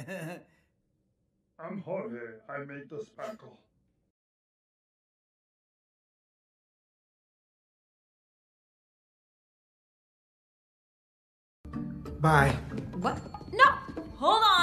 I'm Jorge. I made the spackle. Bye. What? No! Hold